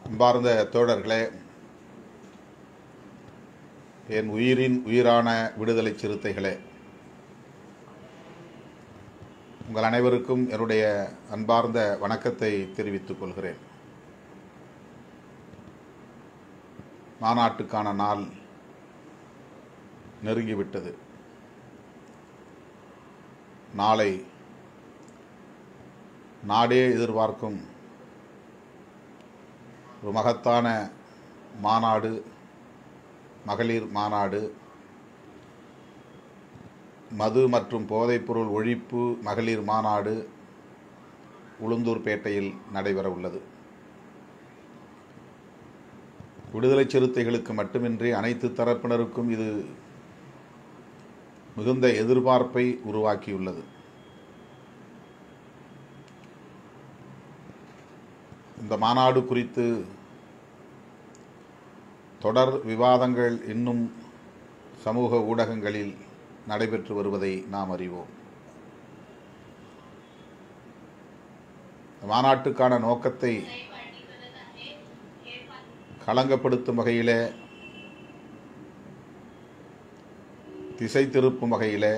அன்பார்ந்த தோழர்களே, என் உயிரின் உயிரான விடுதலை சிறுத்தைகளே, உங்கள் அனைவருக்கும் என்னுடைய அன்பார்ந்த வணக்கத்தை தெரிவித்துக் கொள்கிறேன். மாநாட்டுக்கான நாள் நெருங்கிவிட்டது. நாளை நாடே எதிர்பார்க்கும் ஒரு மகத்தான மாநாடு, மகளிர் மாநாடு, மது மற்றும் போதைப்பொருள் ஒழிப்பு மகளிர் மாநாடு உளுந்தூர்பேட்டையில் நடைபெற உள்ளது. விடுதலை சிறுத்தைகளுக்கு மட்டுமின்றி அனைத்து தரப்பினருக்கும் இது மிகுந்த எதிர்பார்ப்பை உருவாக்கியுள்ளது. இந்த மாநாடு குறித்து தொடர் விவாதங்கள் இன்னும் சமூக ஊடகங்களில் நடைபெற்று வருவதை நாம் அறிவோம். மாநாட்டுக்கான நோக்கத்தை களங்கப்படுத்தும் வகையிலே, திசை திருப்பும் வகையிலே,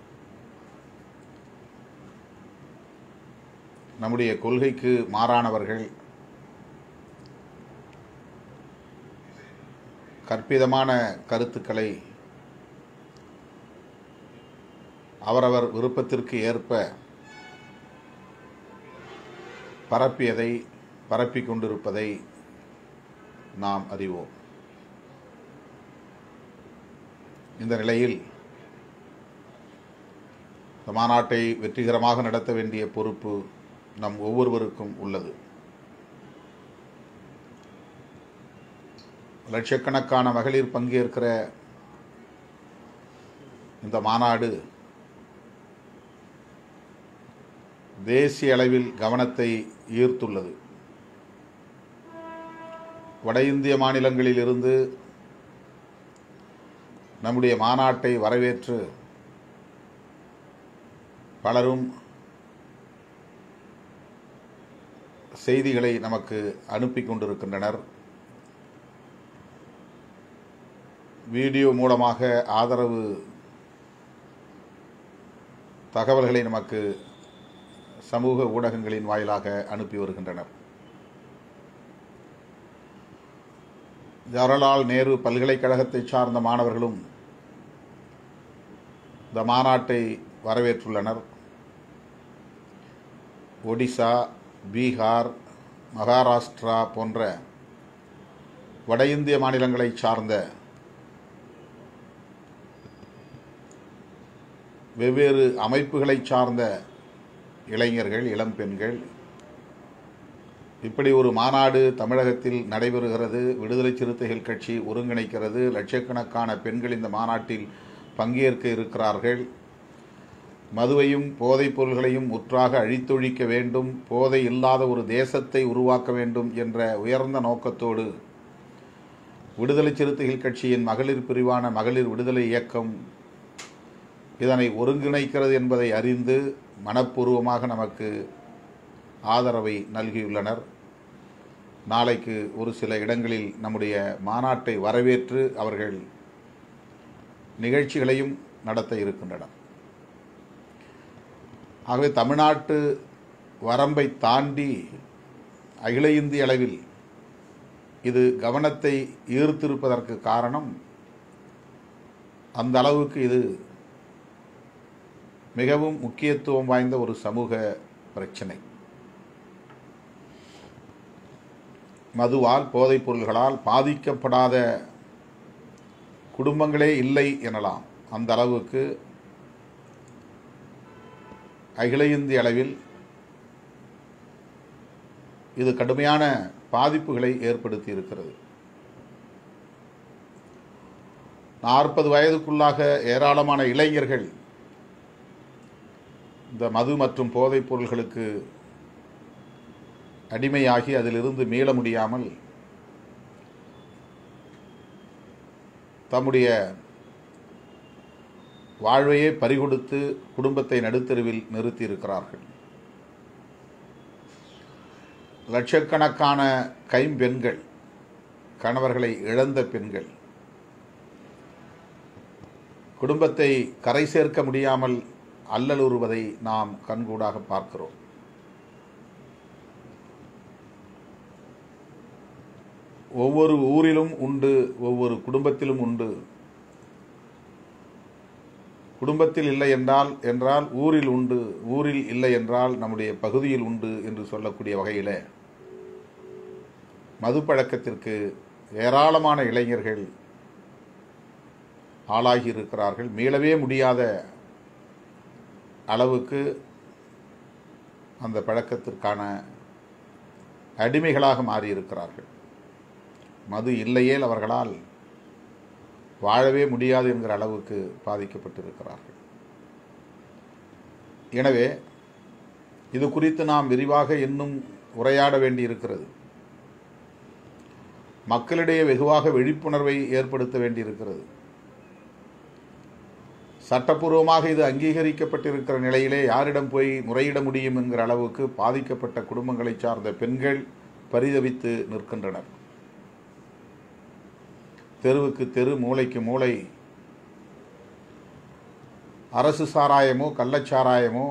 நம்முடைய கொள்கைக்கு மாறானவர்கள் கற்பிதமான கருத்துக்களை அவரவர் விருப்பத்திற்கு ஏற்ப பரப்பிக் கொண்டிருப்பதை நாம் அறிவோம். இந்த நிலையில் இந்த மாநாட்டை வெற்றிகரமாக நடத்த வேண்டிய பொறுப்பு நம் ஒவ்வொருவருக்கும் உள்ளது. லட்சக்கணக்கான மகளிர் பங்கேற்கிற இந்த மாநாடு தேசிய அளவில் கவனத்தை ஈர்த்துள்ளது. வட இந்திய மாநிலங்களில் இருந்து நம்முடைய மாநாட்டை வரவேற்று பலரும் செய்திகளை நமக்கு அனுப்பி கொண்டிருக்கின்றனர். வீடியோ மூலமாக ஆதரவு தகவல்களை நமக்கு சமூக ஊடகங்களின் வாயிலாக அனுப்பி வருகின்றனர். ஜவஹர்லால் நேரு பல்கலைக்கழகத்தை சார்ந்த மாணவர்களும் இந்த மாநாட்டை வரவேற்றுள்ளனர். ஒடிசா, பீகார், மகாராஷ்டிரா போன்ற வட இந்திய மாநிலங்களை சார்ந்த வெவ்வேறு அமைப்புகளை சார்ந்த இளைஞர்கள், இளம்பெண்கள், இப்படி ஒரு மாநாடு தமிழகத்தில் நடைபெறுகிறது. விடுதலை சிறுத்தைகள் கட்சி ஒருங்கிணைக்கிறது. லட்சக்கணக்கான பெண்கள் இந்த மாநாட்டில் பங்கேற்க இருக்கிறார்கள். மதுவையும் போதைப் பொருள்களையும் முற்றாக அழித்தொழிக்க வேண்டும், போதை இல்லாத ஒரு தேசத்தை உருவாக்க வேண்டும் என்ற உயர்ந்த நோக்கத்தோடு விடுதலை சிறுத்தைகள் கட்சியின் மகளிர் பிரிவான மகளிர் விடுதலை இயக்கம் இதனை ஒருங்கிணைக்கிறது என்பதை அறிந்து மனப்பூர்வமாக நமக்கு ஆதரவை நல்கியுள்ளனர். நாளைக்கு ஒரு சில இடங்களில் நம்முடைய மாநாட்டை வரவேற்று அவர்கள் நிகழ்ச்சிகளையும் நடத்த இருக்கின்றனர். ஆகவே தமிழ்நாட்டு வரம்பை தாண்டி அகில இந்திய அளவில் இது கவனத்தை ஈர்த்திருப்பதற்கு காரணம், அந்த அளவுக்கு இது மிகவும் முக்கியத்துவம் வாய்ந்த ஒரு சமூக பிரச்சனை. மதுவால், போதைப் பொருள்களால் பாதிக்கப்படாத குடும்பங்களே இல்லை எனலாம். அந்த அளவுக்கு அகில இந்திய அளவில் இது கடுமையான பாதிப்புகளை ஏற்படுத்தி இருக்கிறது. 40 வயதுக்குள்ளாக ஏராளமான இளைஞர்கள் இந்த மது மற்றும் போதைப் பொருள்களுக்கு அடிமையாகி அதிலிருந்து மீள முடியாமல் தம்முடைய வாழ்வையே பறிகொடுத்து குடும்பத்தை நடுத்தெருவில் நிறுத்தியிருக்கிறார்கள். லட்சக்கணக்கான கைம்பெண்கள், கணவர்களை இழந்த பெண்கள், குடும்பத்தை கரை சேர்க்க முடியாமல் அல்லலுறுவதை நாம் கண்கூடாக பார்க்கிறோம். ஒவ்வொரு ஊரிலும் உண்டு, ஒவ்வொரு குடும்பத்திலும் உண்டு. குடும்பத்தில் இல்லை என்றால் ஊரில் உண்டு, ஊரில் இல்லை என்றால் நம்முடைய பகுதியில் உண்டு என்று சொல்லக்கூடிய வகையில் மதுப்பழக்கத்திற்கு ஏராளமான இளைஞர்கள் ஆளாகி இருக்கிறார்கள். மீளவே முடியாத அளவுக்கு அந்த பழக்கத்திற்கான அடிமைகளாக மாறியிருக்கிறார்கள். மது இல்லையேல் அவர்களால் வாழவே முடியாது என்கிற அளவுக்கு பாதிக்கப்பட்டிருக்கிறார்கள். எனவே இது குறித்து நாம் விரிவாக இன்னும் உரையாட வேண்டியிருக்கிறது. மக்களிடையே வெகுவாக விழிப்புணர்வை ஏற்படுத்த வேண்டியிருக்கிறது. சட்டப்பூர்வமாக இது அங்கீகரிக்கப்பட்டிருக்கிற நிலையிலே யாரிடம் போய் முறையிட முடியும் என்கிற அளவுக்கு பாதிக்கப்பட்ட குடும்பங்களை சார்ந்த பெண்கள் பரிதவித்து நிற்கின்றனர். தெருவுக்கு தெரு, மூளைக்கு மூளை அரசு சாராயமோ கள்ளச்சாராயமோ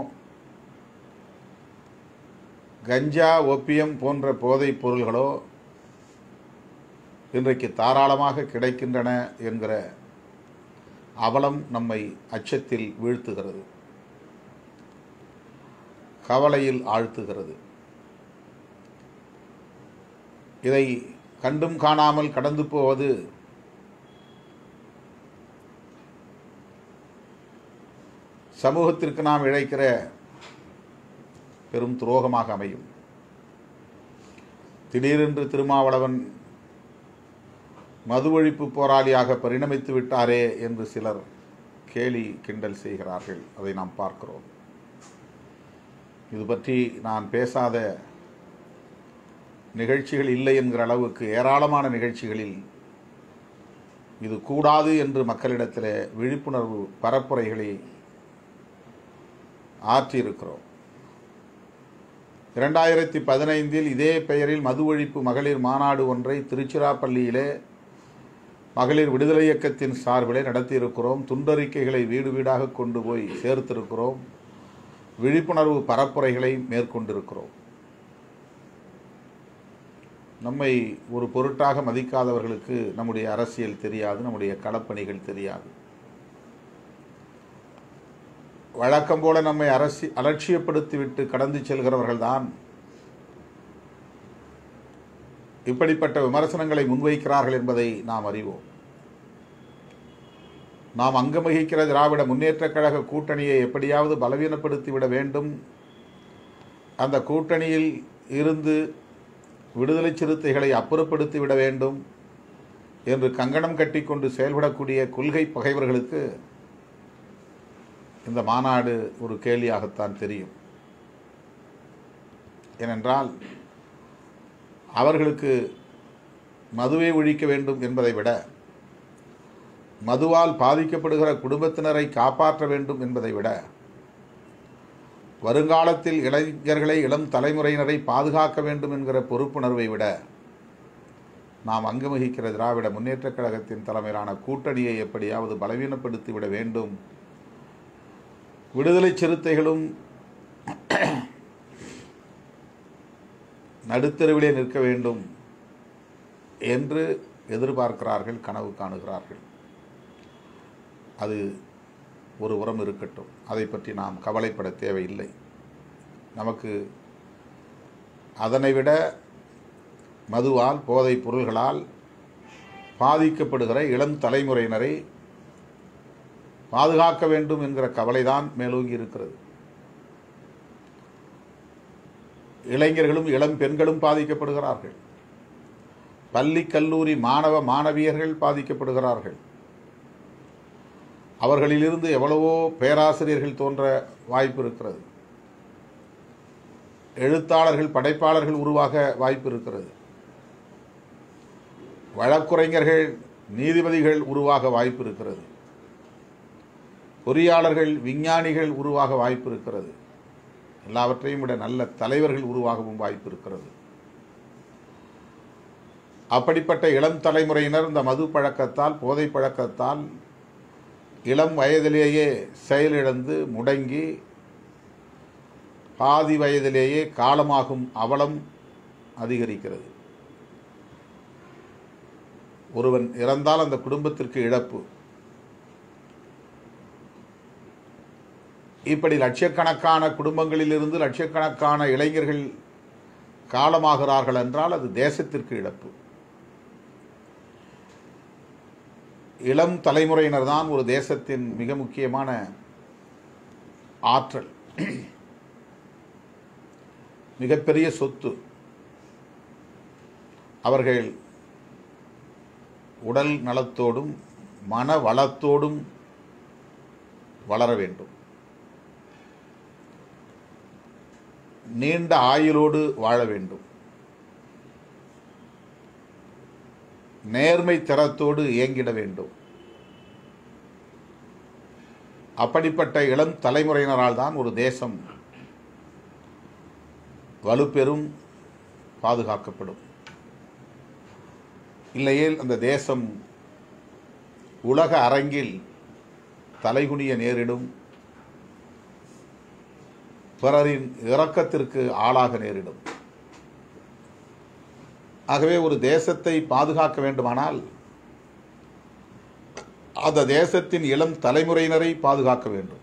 கஞ்சா, ஒப்பியம் போன்ற போதைப் பொருள்களோ இன்றைக்கு தாராளமாக கிடைக்கின்றன என்கிற அவலம் நம்மை அச்சத்தில் வீழ்த்துகிறது, கவலையில் ஆழ்த்துகிறது. இதை கண்டும் காணாமல் கடந்து போவது சமூகத்திற்கு நாம் இழைக்கிற பெரும் துரோகமாக அமையும். திடீரென்று திருமாவளவன் மது ஒழிப்பு போராளியாக பரிணமித்து விட்டாரே என்று சிலர் கேலி கிண்டல் செய்கிறார்கள். அதை நாம் பார்க்கிறோம். இது பற்றி நான் பேசாத நிகழ்ச்சிகள் இல்லை என்கிற அளவுக்கு ஏராளமான நிகழ்ச்சிகளில் இது கூடாது என்று மக்களிடத்தில் விழிப்புணர்வு பரப்புரைகளை ஆற்றியிருக்கிறோம். 2015 இதே பெயரில் மது ஒழிப்பு மகளிர் மாநாடு ஒன்றை திருச்சிராப்பள்ளியிலே மகளிர் விடுதலை இயக்கத்தின் சார்பிலே நடத்தியிருக்கிறோம். துண்டறிக்கைகளை வீடு வீடாக கொண்டு போய் சேர்த்திருக்கிறோம். விழிப்புணர்வு பரப்புரைகளை மேற்கொண்டிருக்கிறோம். நம்மை ஒரு பொருட்டாக மதிக்காதவர்களுக்கு நம்முடைய அரசியல் தெரியாது, நம்முடைய களப்பணிகள் தெரியாது. வழக்கம் போல நம்மை அலட்சியப்படுத்திவிட்டு கடந்து செல்கிறவர்கள்தான் இப்படிப்பட்ட விமர்சனங்களை முன்வைக்கிறார்கள் என்பதை நாம் அறிவோம். நாம் அங்கம் வகிக்கிற திராவிட முன்னேற்றக் கழக கூட்டணியை எப்படியாவது பலவீனப்படுத்திவிட வேண்டும், அந்த கூட்டணியில் இருந்து விடுதலை சிறுத்தைகளை அப்புறப்படுத்திவிட வேண்டும் என்று கங்கணம் கட்டிக்கொண்டு செயல்படக்கூடிய கொள்கை பகைவர்களுக்கு இந்த மாநாடு ஒரு கேலியாகத்தான் தெரியும். ஏனென்றால் அவர்களுக்கு மதுவை ஒழிக்க வேண்டும் என்பதை விட மதுவால் பாதிக்கப்படுகிற குடும்பத்தினரை காப்பாற்ற வேண்டும் என்பதை விட வருங்காலத்தில் இளைஞர்களை, இளம் தலைமுறையினரை பாதுகாக்க வேண்டும் என்கிற பொறுப்புணர்வை விட நாம் அங்கம் வகிக்கிற திராவிட முன்னேற்றக் கழகத்தின் தலைமையிலான கூட்டணியை எப்படியாவது பலவீனப்படுத்திவிட வேண்டும், விடுதலை சிறுத்தைகளும் நடுத்தருவிலே நிற்க வேண்டும் என்று எதிர்பார்க்கிறார்கள், கனவு காணுகிறார்கள். அது ஒரு உரம் இருக்கட்டும், அதை பற்றி நாம் கவலைப்பட தேவையில்லை. நமக்கு அதனை விட மதுவால், போதைப் பொருள்களால் பாதிக்கப்படுகிற இளம் தலைமுறையினரை பாதுகாக்க வேண்டும் என்கிற கவலைதான் மேலோங்கி இருக்கிறது. இளைஞர்களும் இளம் பெண்களும் பாதிக்கப்படுகிறார்கள். பள்ளி கல்லூரி மாணவ மாணவியர்கள் பாதிக்கப்படுகிறார்கள். அவர்களிலிருந்து எவ்வளவோ பேராசிரியர்கள் தோன்ற வாய்ப்பு இருக்கிறது. எழுத்தாளர்கள், படைப்பாளர்கள் உருவாக வாய்ப்பு இருக்கிறது. வழக்குரைஞர்கள், நீதிபதிகள் உருவாக வாய்ப்பு இருக்கிறது. பொறியாளர்கள், விஞ்ஞானிகள் உருவாக வாய்ப்பு இருக்கிறது. எல்லாவற்றையும் விட நல்ல தலைவர்கள் உருவாகவும் வாய்ப்பு இருக்கிறது. அப்படிப்பட்ட இளம் தலைமுறையினர் இந்த மது பழக்கத்தால், போதை பழக்கத்தால் இளம் வயதிலேயே செயலிழந்து முடங்கி பாதி வயதிலேயே காலமாகும் அவலம் அதிகரிக்கிறது. ஒருவன் இறந்தால் அந்த குடும்பத்திற்கு இழப்பு. இப்படி லட்சக்கணக்கான குடும்பங்களிலிருந்து லட்சக்கணக்கான இளைஞர்கள் காலமாகிறார்கள் என்றால் அது தேசத்திற்கு இழப்பு. இளம் தலைமுறையினர் தான் ஒரு தேசத்தின் மிக முக்கியமான ஆற்றல், மிகப்பெரிய சொத்து. அவர்கள் உடல் நலத்தோடும் மன வளத்தோடும் வளர வேண்டும். நீண்ட ஆயுளோடு வாழ வேண்டும். நேர்மை திறத்தோடு இயங்கிட வேண்டும். அப்படிப்பட்ட இளம் தலைமுறையினரால் தான் ஒரு தேசம் வலுப்பெறும், பாதுகாக்கப்படும். இல்லையேல் அந்த தேசம் உலக அரங்கில் தலைகுனிய நேரிடும், பிறரின் இரக்கத்திற்கு ஆளாக நேரிடும். ஆகவே ஒரு தேசத்தை பாதுகாக்க வேண்டுமானால் அந்த தேசத்தின் இளம் தலைமுறையினரை பாதுகாக்க வேண்டும்.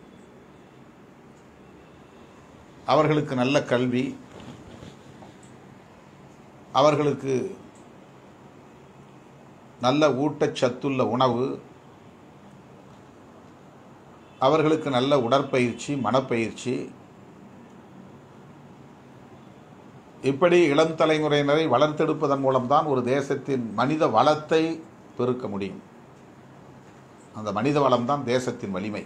அவர்களுக்கு நல்ல கல்வி, அவர்களுக்கு நல்ல ஊட்டச்சத்துள்ள உணவு, அவர்களுக்கு நல்ல உடற்பயிற்சி, மனப்பயிற்சி, இப்படி இளம் தலைமுறையினரை வளர்த்தெடுப்பதன் மூலம்தான் ஒரு தேசத்தின் மனித வளத்தை பெருக்க முடியும். அந்த மனித வளம்தான் தேசத்தின் வலிமை.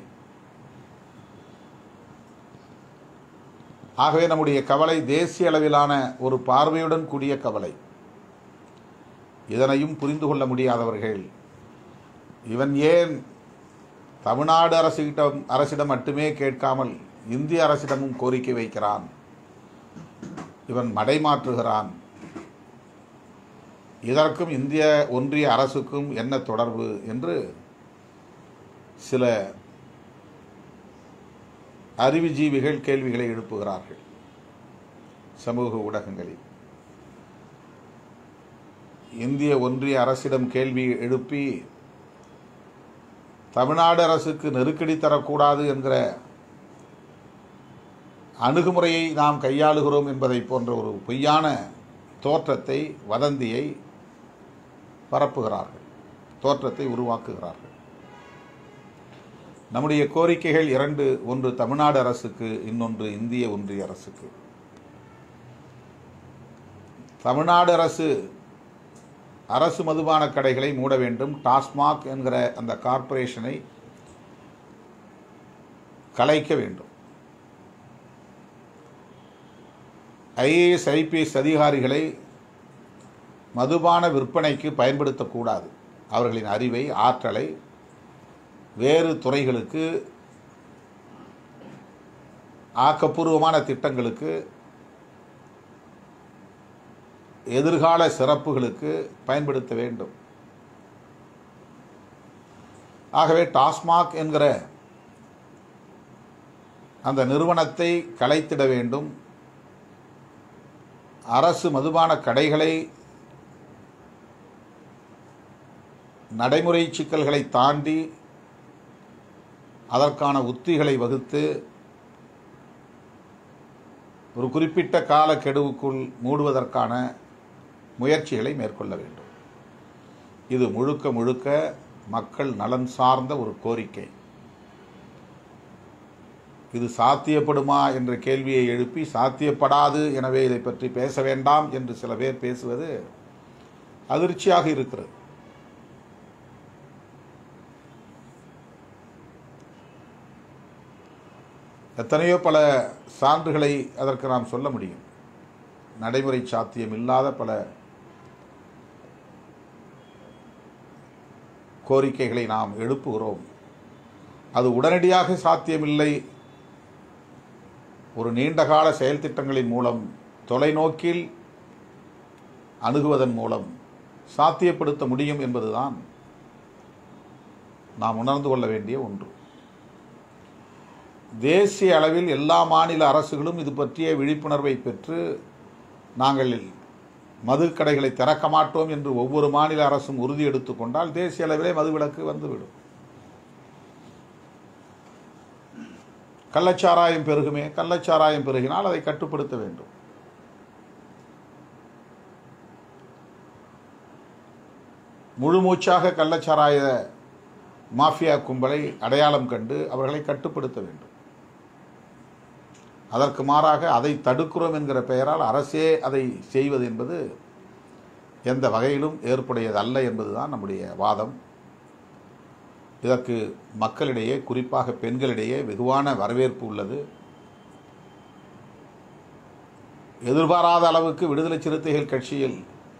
ஆகவே நம்முடைய கவலை தேசிய அளவிலான ஒரு பார்வையுடன் கூடிய கவலை. இதனையும் புரிந்து கொள்ள முடியாதவர்கள், இவன் ஏன் தமிழ்நாடு அரசிடம் மட்டுமே கேட்காமல் இந்திய அரசிடமும் கோரிக்கை வைக்கிறான், இவன் மடைமாற்றுகிறான், இதற்கும் இந்திய ஒன்றிய அரசுக்கும் என்ன தொடர்பு என்று சில அறிவுஜீவிகள் கேள்விகளை எழுப்புகிறார்கள் சமூக ஊடகங்களில். இந்திய ஒன்றிய அரசிடம் கேள்வி எழுப்பி தமிழ்நாடு அரசுக்கு நெருக்கடி தரக்கூடாது என்கிற அணுகுமுறையை நாம் கையாளுகிறோம் என்பதை போன்ற ஒரு பொய்யான தோற்றத்தை, வதந்தியை பரப்புகிறார்கள், தோற்றத்தை உருவாக்குகிறார்கள். நம்முடைய கோரிக்கைகள் இரண்டு, ஒன்று தமிழ்நாடு அரசுக்கு, இன்னொன்று இந்திய ஒன்றிய அரசுக்கு. தமிழ்நாடு அரசு மதுபான கடைகளை மூட வேண்டும். டாஸ்மாக் என்கிற அந்த கார்ப்பரேஷனை கலைக்க வேண்டும். ஐஏஎஸ் ஐபிஎஸ் அதிகாரிகளை மதுபான விற்பனைக்கு பயன்படுத்தக்கூடாது. அவர்களின் அறிவை, ஆற்றலை வேறு துறைகளுக்கு, ஆக்கப்பூர்வமான திட்டங்களுக்கு, எதிர்கால சிறப்புகளுக்கு பயன்படுத்த வேண்டும். ஆகவே டாஸ்மாக் என்கிற அந்த நிறுவனத்தை கலைத்திட வேண்டும். அரசு மதுபான கடைகளை நடைமுறை சிக்கல்களை தாண்டி அதற்கான உத்திகளை வகுத்து ஒரு குறிப்பிட்ட காலக்கெடுவுக்குள் மூடுவதற்கான முயற்சிகளை மேற்கொள்ள வேண்டும். இது முழுக்க முழுக்க மக்கள் நலன் சார்ந்த ஒரு கோரிக்கை. இது சாத்தியப்படுமா என்ற கேள்வியை எழுப்பி சாத்தியப்படாது, எனவே இதை பற்றி பேச வேண்டாம் என்று சில பேர் பேசுவது அதிர்ச்சியாக இருக்கிறது. எத்தனையோ பல சான்றுகளை அதற்கு நாம் சொல்ல முடியும். நடைமுறை சாத்தியம் இல்லாத பல கோரிக்கைகளை நாம் எழுப்புகிறோம். அது உடனடியாக சாத்தியமில்லை. ஒரு நீண்டகால செயல் திட்டங்களின் மூலம், தொலைநோக்கில் அணுகுவதன் மூலம் சாத்தியப்படுத்த முடியும் என்பதுதான் நாம் உணர்ந்து கொள்ள வேண்டிய ஒன்று. தேசிய அளவில் எல்லா மாநில அரசுகளும் இது பற்றிய விழிப்புணர்வை பெற்று நாங்கள் மதுக்கடைகளை திறக்க மாட்டோம் என்று ஒவ்வொரு மாநில அரசும் உறுதி எடுத்துக்கொண்டால் தேசிய அளவிலே மதுவிலக்கு வந்துவிடும். கள்ளச்சாராயம் பெருகுமே, கள்ளச்சாராயம் பெருகினால் அதை கட்டுப்படுத்த வேண்டும். முழுமூச்சாக கள்ளச்சாராய மாஃபியா கும்பலை அடையாளம் கண்டு அவர்களை கட்டுப்படுத்த வேண்டும். அதற்கு மாறாக அதை தடுக்கிறோம் என்கிற பெயரால் அரசே அதை செய்வது என்பது எந்த வகையிலும் ஏற்புடையதல்ல என்பதுதான் நம்முடைய வாதம். இதற்கு மக்களிடையே, குறிப்பாக பெண்களிடையே வெகுவான வரவேற்பு உள்ளது. எதிர்பாராத அளவுக்கு விடுதலை சிறுத்தைகள் கட்சியில்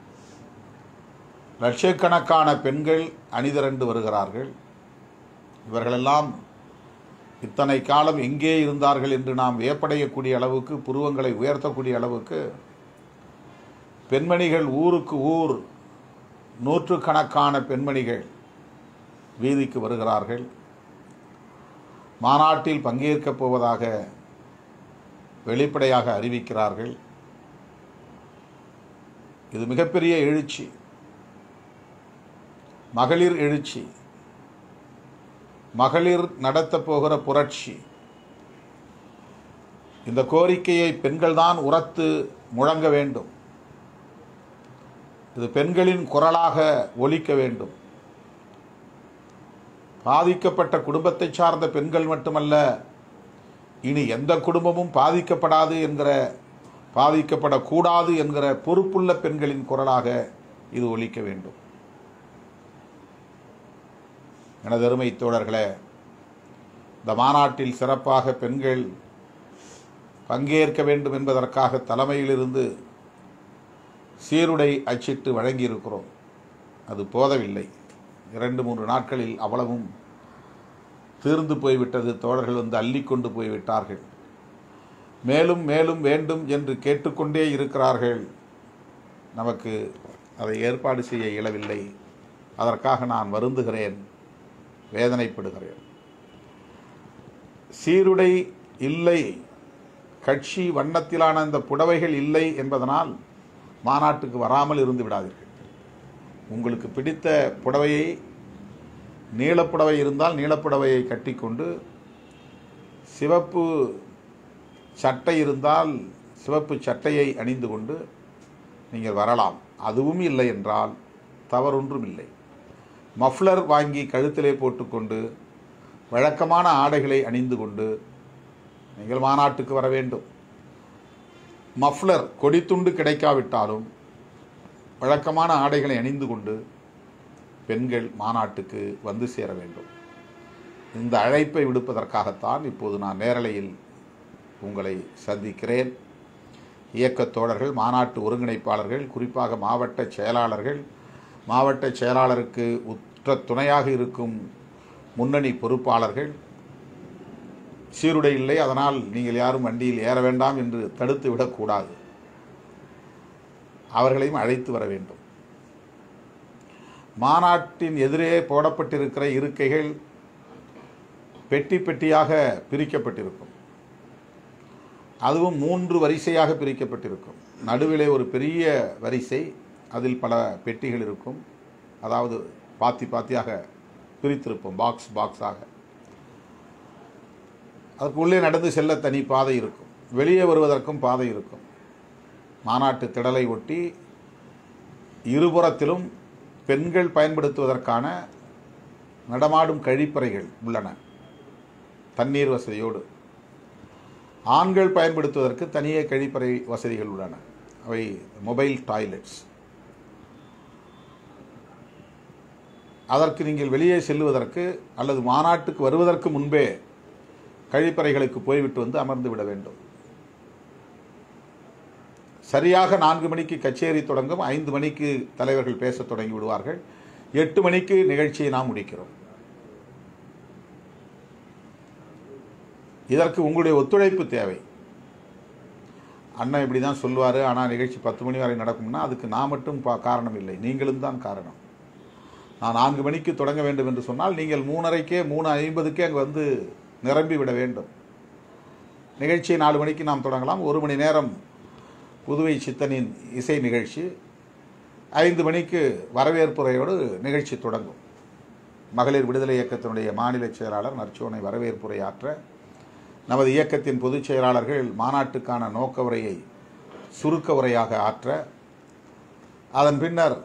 லட்சக்கணக்கான பெண்கள் அணிதிரண்டு வருகிறார்கள். இவர்களெல்லாம் இத்தனை காலம் எங்கே இருந்தார்கள் என்று நாம் வியப்படையக்கூடிய அளவுக்கு, புருவங்களை உயர்த்தக்கூடிய அளவுக்கு பெண்மணிகள், ஊருக்கு ஊர் நூற்றுக்கணக்கான பெண்மணிகள் வீதிக்கு வருகிறார்கள். மாநாட்டில் பங்கேற்கப் போவதாக வெளிப்படையாக அறிவிக்கிறார்கள். இது மிகப்பெரிய எழுச்சி, மகளிர் எழுச்சி, மகளிர் நடத்தப் போகிற புரட்சி. இந்த கோரிக்கையை பெண்கள் தான் உரத்து முழங்க வேண்டும். இது பெண்களின் குரலாக ஒலிக்க வேண்டும். பாதிக்கப்பட்ட குடும்பத்தை சார்ந்த பெண்கள் மட்டுமல்ல, இனி எந்த குடும்பமும் பாதிக்கப்படக்கூடாது என்கிற பொறுப்புள்ள பெண்களின் குரலாக இது ஒலிக்க வேண்டும். எனதருமை தோழர்களே, இந்த மாநாட்டில் சிறப்பாக பெண்கள் பங்கேற்க வேண்டும் என்பதற்காக தலைமையிலிருந்து சீருடை அச்சிட்டு வழங்கியிருக்கிறோம். அது போதவில்லை. 2-3 நாட்களில் அவ்வளவும் தீர்ந்து போய்விட்டது. தோழர்கள் வந்து அள்ளிக்கொண்டு போய்விட்டார்கள். மேலும் மேலும் வேண்டும் என்று கேட்டுக்கொண்டே இருக்கிறார்கள். நமக்கு அதை ஏற்பாடு செய்ய இயலவில்லை. அதற்காக நான் வருந்துகிறேன், வேதனைப்படுகிறேன். சீருடை இல்லை, கட்சி வண்ணத்திலான இந்த புடவைகள் இல்லை என்பதனால் மாநாட்டுக்கு வராமல் இருந்து விடாதீர்கள். உங்களுக்கு பிடித்த புடவையை, நீலப்புடவை இருந்தால் நீலப்புடவையை கட்டிக்கொண்டு, சிவப்பு சட்டை இருந்தால் சிவப்பு சட்டையை அணிந்து கொண்டு நீங்கள் வரலாம். அதுவும் இல்லை என்றால் தவறொன்றும் இல்லை. மஃப்ளர் வாங்கி கழுத்திலே போட்டுக்கொண்டு வழக்கமான ஆடைகளை அணிந்து கொண்டு நீங்கள் மாநாட்டுக்கு வர வேண்டும். மஃப்ளர், கொடித்துண்டு கிடைக்காவிட்டாலும் வழக்கமான ஆடைகளை அணிந்து கொண்டு பெண்கள் மாநாட்டுக்கு வந்து சேர வேண்டும். இந்த அழைப்பை விடுப்பதற்காகத்தான் இப்போது நான் நேரலையில் உங்களை சந்திக்கிறேன். இயக்கத் தோழர்கள், மாநாட்டு ஒருங்கிணைப்பாளர்கள், குறிப்பாக மாவட்ட செயலாளர்கள், மாவட்ட செயலாளருக்கு உற்ற துணையாக இருக்கும் முன்னணி பொறுப்பாளர்கள், சீருடை இல்லை அதனால் நீங்கள் யாரும் வண்டியில் ஏற வேண்டாம் என்று தடுத்து விடக்கூடாது. அவர்களையும் அழைத்து வர வேண்டும். மாநாட்டின் எதிரே போடப்பட்டிருக்கிற இருக்கைகள் பெட்டி பெட்டியாக பிரிக்கப்பட்டிருக்கும். அதுவும் 3 வரிசையாக பிரிக்கப்பட்டிருக்கும். நடுவிலே ஒரு பெரிய வரிசை, அதில் பல பெட்டிகள் இருக்கும். அதாவது பாத்தி பாத்தியாக பிரித்திருப்போம், பாக்ஸ் பாக்ஸாக. அதுக்கு உள்ளே நடந்து செல்ல தனி பாதை இருக்கும், வெளியே வருவதற்கும் பாதை இருக்கும். மாநாட்டு திடலை ஒட்டி இருபுறத்திலும் பெண்கள் பயன்படுத்துவதற்கான நடமாடும் கழிப்பறைகள் உள்ளன, தண்ணீர் வசதியோடு. ஆண்கள் பயன்படுத்துவதற்கு தனியே கழிப்பறை வசதிகள் உள்ளன, அவை மொபைல் டாய்லெட்ஸ். அதற்கு நீங்கள் வெளியே செல்லுவதற்கு அல்லது மாநாட்டுக்கு வருவதற்கு முன்பே கழிப்பறைகளுக்கு போய்விட்டு வந்து அமர்ந்து விட வேண்டும். சரியாக 4 மணிக்கு கச்சேரி தொடங்கும். 5 மணிக்கு தலைவர்கள் பேசத் தொடங்கி விடுவார்கள். 8 மணிக்கு நிகழ்ச்சியை நாம் முடிக்கிறோம். இதற்கு உங்களுடைய ஒத்துழைப்பு தேவை. அண்ணன் இப்படி தான் சொல்லுவார், ஆனால் நிகழ்ச்சி 10 மணி வரை நடக்கும்னா அதுக்கு நான் மட்டும் காரணம் இல்லை, நீங்களும் தான் காரணம். நான் 4 மணிக்கு தொடங்க வேண்டும் என்று சொன்னால் நீங்கள் 3:30க்கே 3:50க்கே அங்கே வந்து நிரம்பி விட வேண்டும். நிகழ்ச்சியை 4 மணிக்கு நாம் தொடங்கலாம். 1 மணி நேரம் புதுவை சித்தனின் இசை நிகழ்ச்சி, 5 மணிக்கு வரவேற்புரையோடு நிகழ்ச்சி தொடங்கும். மகளிர் விடுதலை இயக்கத்தினுடைய மாநில செயலாளர் நற்சோனை வரவேற்புரை ஆற்ற, நமது இயக்கத்தின் பொதுச் செயலாளர்கள் மாநாட்டுக்கான நோக்க உரையை சுருக்க உரையாக ஆற்ற, அதன் பின்னர்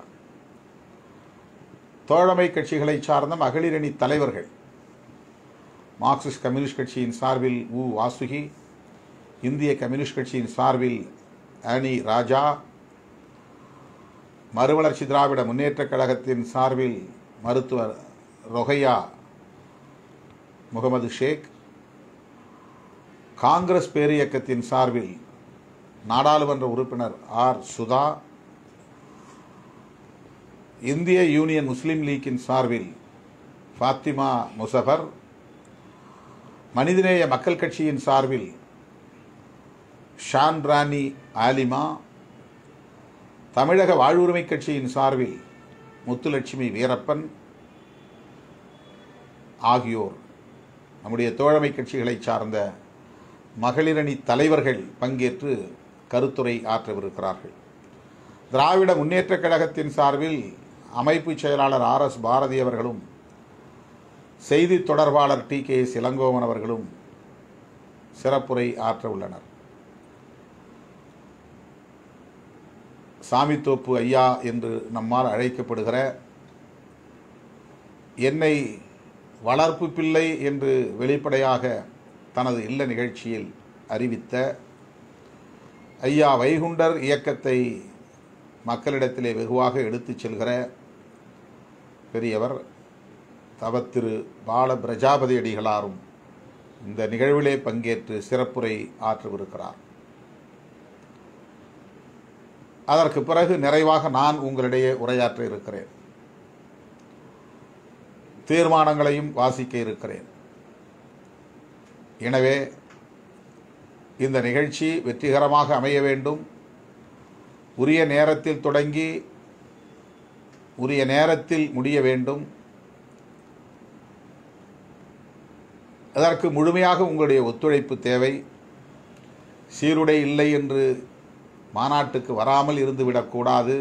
தோழமை கட்சிகளை சார்ந்த மகளிரணி தலைவர்கள், மார்க்சிஸ்ட் கம்யூனிஸ்ட் கட்சியின் சார்பில் உ. வாசுகி, இந்திய கம்யூனிஸ்ட் கட்சியின் சார்பில் அனி ராஜா, மறுமலர்ச்சி திராவிட முன்னேற்றக் கழகத்தின் சார்பில் மருத்துவர் ரொகையா முகமது ஷேக், காங்கிரஸ் பேரியக்கத்தின் சார்பில் நாடாளுமன்ற உறுப்பினர் ஆர். சுதா, இந்திய யூனியன் முஸ்லீம் லீக்கின் சார்பில் ஃபாத்திமா முசஃபர், மனிதநேய மக்கள் கட்சியின் சார்பில் ஷான்ராணி ஆலிமா, தமிழக வாழ்வுரிமை கட்சியின் சார்பில் முத்துலட்சுமி வீரப்பன் ஆகியோர் நம்முடைய தோழமை கட்சிகளை சார்ந்த மகளிரணி தலைவர்கள் பங்கேற்று கருத்துரை ஆற்றவிருக்கிறார்கள். திராவிட முன்னேற்றக் கழகத்தின் சார்பில் அமைப்பு செயலாளர் ஆர். எஸ். பாரதி அவர்களும் செய்தி தொடர்பாளர் டி.கே.எஸ். இளங்கோவன் அவர்களும் சிறப்புரை ஆற்ற உள்ளனர். சாமித்தோப்பு ஐயா என்று நம்மால் அழைக்கப்படுகிற, என்னை வளர்ப்பு பிள்ளை என்று வெளிப்படையாக தனது இல்ல நிகழ்ச்சியில் அறிவித்த ஐயா வைகுண்டர் இயக்கத்தை மக்களிடத்திலே வெகுவாக எடுத்துச் செல்கிற பெரியவர் தவத்திரு பால பிரஜாபதி அடிகளாரும் இந்த நிகழ்விலே பங்கேற்று சிறப்புரை ஆற்றவிருக்கிறார். அதற்கு பிறகு நிறைவாக நான் உங்களிடையே உரையாற்ற இருக்கிறேன். தீர்மானங்களையும் வாசிக்க இருக்கிறேன். எனவே இந்த நிகழ்ச்சி வெற்றிகரமாக அமைய வேண்டும். உரிய நேரத்தில் தொடங்கி உரிய நேரத்தில் முடிய வேண்டும். அதற்கு முழுமையாக உங்களுடைய ஒத்துழைப்பு தேவை. சீருடை இல்லை என்று மாநாட்டுக்கு வராமல் இருந்துவிடக்கூடாது.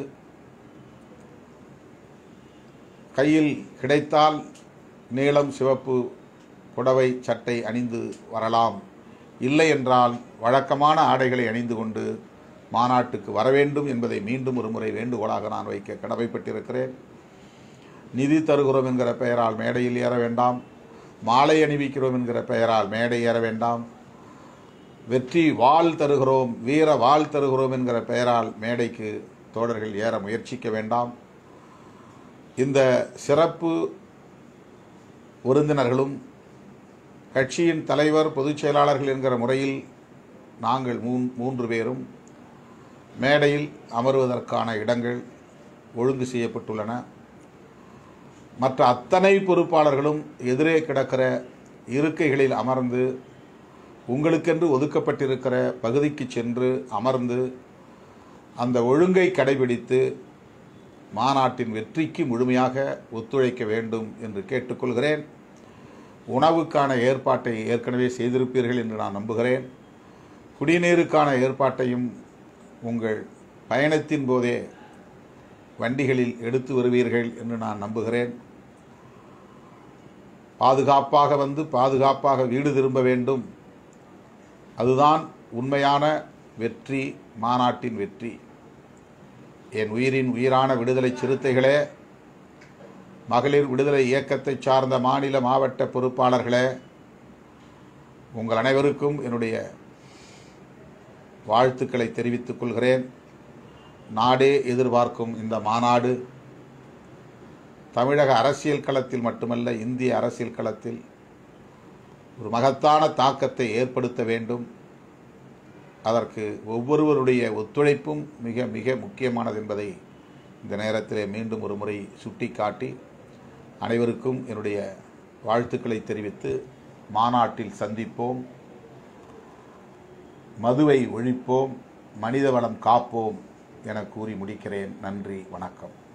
கையில் கிடைத்தால் நீலம் சிவப்பு புடவை சட்டை அணிந்து வரலாம். இல்லை என்றால் வழக்கமான ஆடைகளை அணிந்து கொண்டு மாநாட்டுக்கு வர வேண்டும் என்பதை மீண்டும் ஒரு முறை வேண்டுகோளாக நான் வைக்க கடமைப்பட்டிருக்கிறேன். நிதி தருகிறோம் என்கிற பெயரால் மேடையில் ஏற வேண்டாம். மாலை அணிவிக்கிறோம் என்கிற பெயரால் மேடை ஏற வேண்டாம். வெற்றி வாழ் தருகிறோம், வீர வாழ் தருகிறோம் என்கிற பெயரால் மேடைக்கு தோழர்கள் ஏற முயற்சிக்க வேண்டாம். இந்த சிறப்பு விருந்தினர்களும் கட்சியின் தலைவர் பொதுச் செயலாளர்கள் என்கிற முறையில் நாங்கள் 3 பேரும் மேடையில் அமர்வதற்கான இடங்கள் ஒழுங்கு செய்யப்பட்டுள்ளன. மற்ற அத்தனை பொறுப்பாளர்களும் எதிரே கிடக்கிற இருக்கைகளில் அமர்ந்து உங்களுக்கென்று ஒதுக்கப்பட்டிருக்கிற பகுதிக்கு சென்று அமர்ந்து அந்த ஒழுங்கை கடைபிடித்து மாநாட்டின் வெற்றிக்கு முழுமையாக ஒத்துழைக்க வேண்டும் என்று கேட்டுக்கொள்கிறேன். உணவுக்கான ஏற்பாட்டை ஏற்கனவே செய்திருப்பீர்கள் என்று நான் நம்புகிறேன். குடிநீருக்கான ஏற்பாட்டையும் உங்கள் பயணத்தின் போதே வண்டிகளில் எடுத்து வருவீர்கள் என்று நான் நம்புகிறேன். பாதுகாப்பாக வந்து பாதுகாப்பாக வீடு திரும்ப வேண்டும். அதுதான் உண்மையான வெற்றி, மாநாட்டின் வெற்றி. என் உயிரின் உயிரான விடுதலை சிறுத்தைகளே, மகளிர் விடுதலை இயக்கத்தை சார்ந்த மாநில மாவட்ட பொறுப்பாளர்களே, உங்கள் அனைவருக்கும் என்னுடைய வாழ்த்துக்களை தெரிவித்துக் கொள்கிறேன். நாடே எதிர்பார்க்கும் இந்த மாநாடு தமிழக அரசியல் களத்தில் மட்டுமல்ல, இந்திய அரசியல் களத்தில் ஒரு மகத்தான தாக்கத்தை ஏற்படுத்த வேண்டும். அதற்கு ஒவ்வொருவருடைய ஒத்துழைப்பும் மிக மிக முக்கியமானது என்பதை இந்த நேரத்திலே மீண்டும் ஒரு முறை சுட்டிக்காட்டி அனைவருக்கும் என்னுடைய வாழ்த்துக்களை தெரிவித்து, மாநாட்டில் சந்திப்போம், மதுவை ஒழிப்போம், மனித வளம் காப்போம் என கூறி முடிக்கிறேன். நன்றி, வணக்கம்.